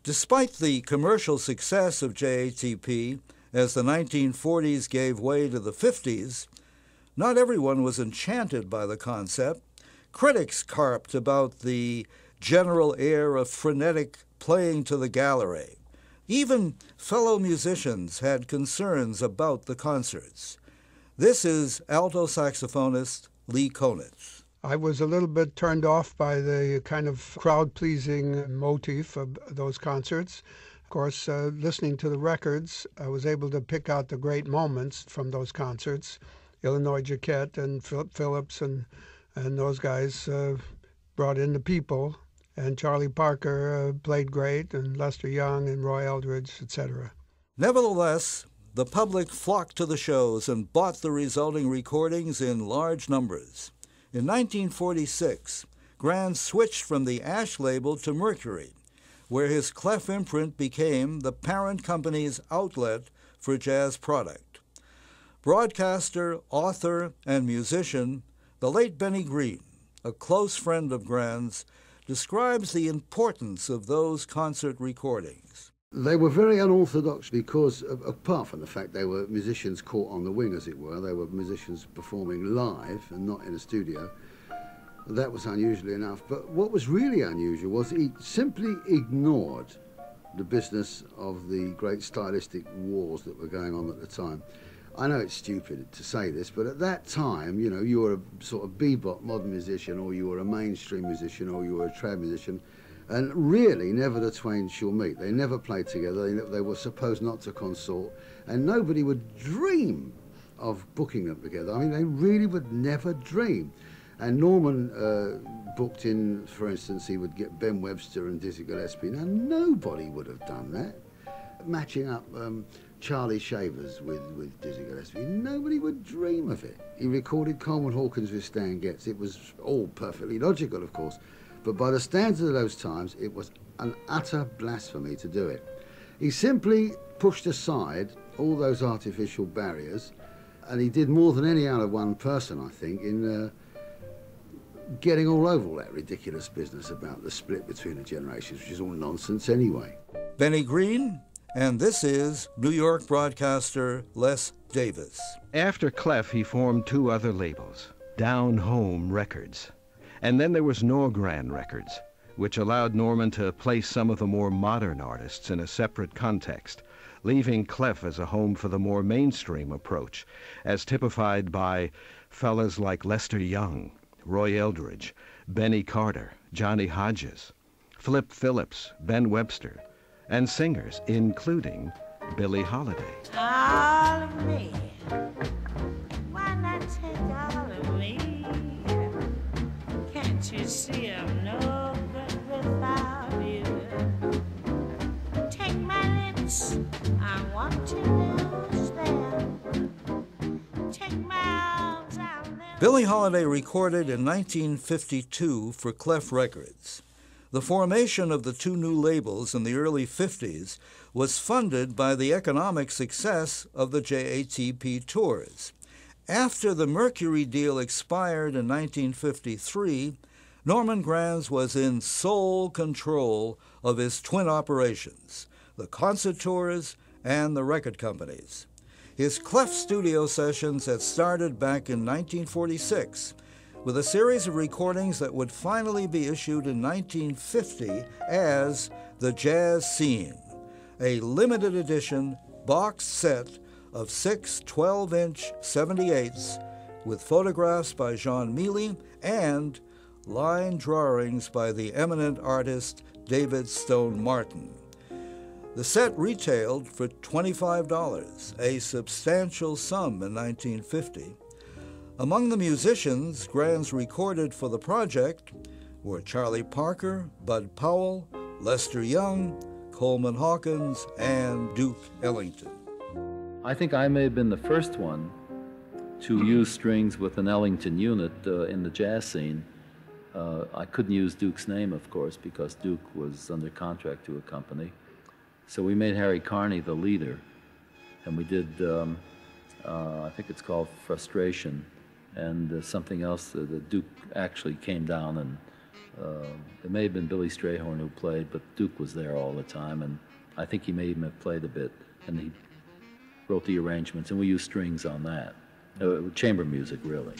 Despite the commercial success of JATP, as the 1940s gave way to the 50s, not everyone was enchanted by the concept. Critics carped about the general air of frenetic playing to the gallery. Even fellow musicians had concerns about the concerts. This is alto saxophonist Lee Konitz. I was a little bit turned off by the kind of crowd-pleasing motif of those concerts. Of course, listening to the records, I was able to pick out the great moments from those concerts. Illinois Jacquet and Philip Phillips and those guys brought in the people. And Charlie Parker played great, and Lester Young and Roy Eldridge, etc. Nevertheless, the public flocked to the shows and bought the resulting recordings in large numbers. In 1946, Granz switched from the Ash label to Mercury, where his Clef imprint became the parent company's outlet for jazz product. Broadcaster, author, and musician, the late Benny Green, a close friend of Granz, describes the importance of those concert recordings. They were very unorthodox because, apart from the fact they were musicians caught on the wing, as it were, they were musicians performing live and not in a studio. That was unusual enough. But what was really unusual was he simply ignored the business of the great stylistic wars that were going on at the time. I know it's stupid to say this, but at that time, you know, you were a sort of bebop modern musician, or you were a mainstream musician, or you were a trad musician, and really never the twain shall meet. They never played together. They were supposed not to consort, and nobody would dream of booking them together. I mean, they really would never dream. And Norman booked in, for instance, he would get Ben Webster and Dizzy Gillespie. Now, nobody would have done that. Matching up Charlie Shavers with Dizzy Gillespie, nobody would dream of it. He recorded Coleman Hawkins with Stan Getz. It was all perfectly logical, of course. But by the standards of those times, it was an utter blasphemy to do it. He simply pushed aside all those artificial barriers, and he did more than any other one person, I think, in getting all over all that ridiculous business about the split between the generations, which is all nonsense anyway. Benny Green, and this is New York broadcaster Les Davis. After Clef, he formed two other labels, Down Home Records. And then there was Norgran Records, which allowed Norman to place some of the more modern artists in a separate context, leaving Clef as a home for the more mainstream approach, as typified by fellas like Lester Young, Roy Eldridge, Benny Carter, Johnny Hodges, Flip Phillips, Ben Webster, and singers including Billie Holiday. All of me, why not take all of me? Can't you see I'm no good without you? Take my lips, I want to lose them. Take my arms, I'll never... Billie Holiday recorded in 1952 for Clef Records. The formation of the two new labels in the early 50s was funded by the economic success of the JATP tours. After the Mercury deal expired in 1953, Norman Granz was in sole control of his twin operations, the concert tours and the record companies. His Clef studio sessions had started back in 1946, with a series of recordings that would finally be issued in 1950 as The Jazz Scene, a limited edition box set of 6 12-inch 78s with photographs by Jean Mealy and line drawings by the eminent artist David Stone Martin. The set retailed for $25, a substantial sum in 1950. Among the musicians Granz recorded for the project were Charlie Parker, Bud Powell, Lester Young, Coleman Hawkins, and Duke Ellington. I think I may have been the first one to use strings with an Ellington unit in the jazz scene. I couldn't use Duke's name, of course, because Duke was under contract to a company. So we made Harry Carney the leader, and we did, I think it's called Frustration, and something else. The Duke actually came down and It may have been Billy Strayhorn who played, but Duke was there all the time, and I think he may even have played a bit, and he wrote the arrangements, and we used strings on that. Chamber music, really.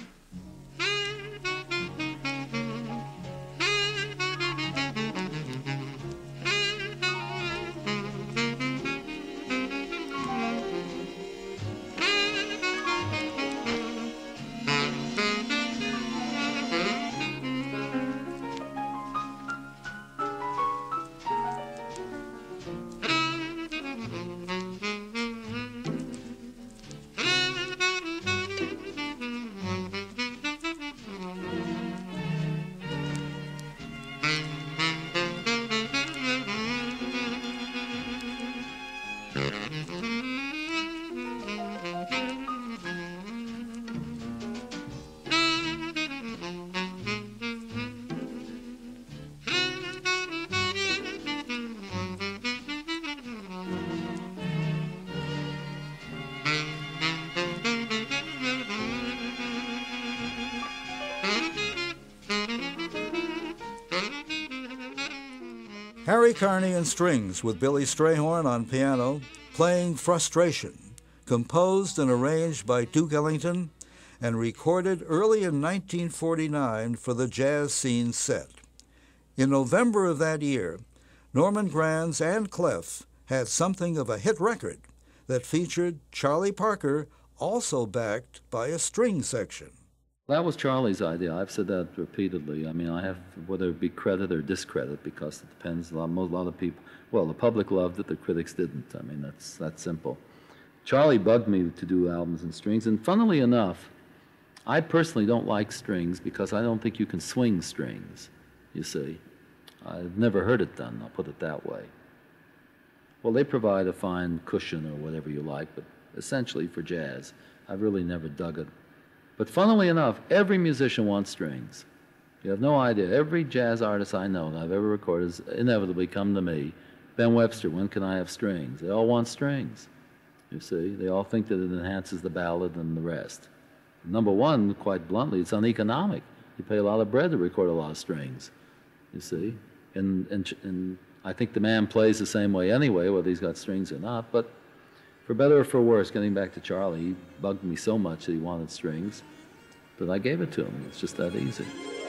Harry Carney and strings with Billy Strayhorn on piano, playing Frustration, composed and arranged by Duke Ellington and recorded early in 1949 for the Jazz Scene set. In November of that year, Norman Granz and Clef had something of a hit record that featured Charlie Parker, also backed by a string section. That was Charlie's idea. I've said that repeatedly. I mean, I have, whether it be credit or discredit, because it depends. A lot of people, well, the public loved it, the critics didn't. I mean, that's that simple. Charlie bugged me to do albums in strings, and funnily enough, I personally don't like strings because I don't think you can swing strings, you see. I've never heard it done, I'll put it that way. Well, they provide a fine cushion or whatever you like, but essentially for jazz, I've really never dug it. But funnily enough, every musician wants strings. You have no idea. Every jazz artist I know that I've ever recorded has inevitably come to me, Ben Webster, when can I have strings? They all want strings, you see. They all think that it enhances the ballad and the rest. Number one, quite bluntly, it's uneconomic. You pay a lot of bread to record a lot of strings, you see. And I think the man plays the same way anyway, whether he's got strings or not. But for better or for worse, getting back to Charlie, he bugged me so much that he wanted strings that I gave it to him. It's just that easy.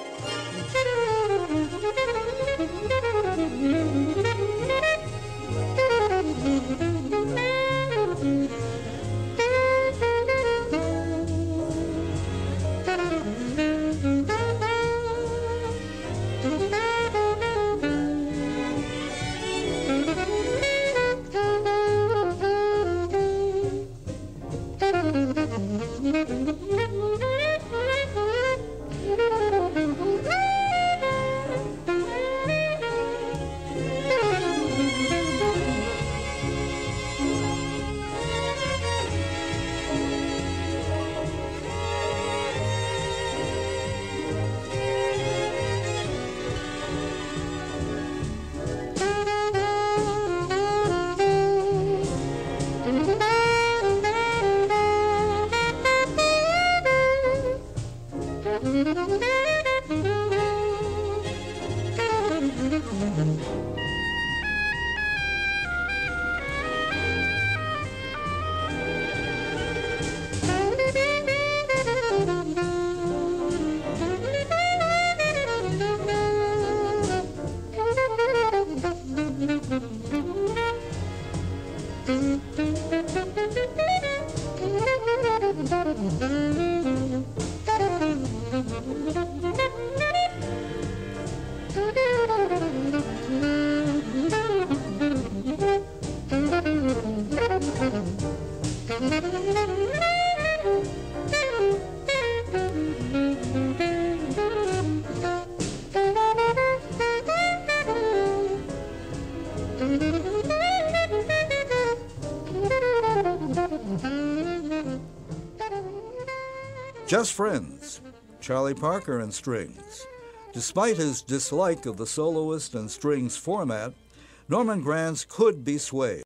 Just Friends, Charlie Parker and strings. Despite his dislike of the soloist and strings format, Norman Granz could be swayed.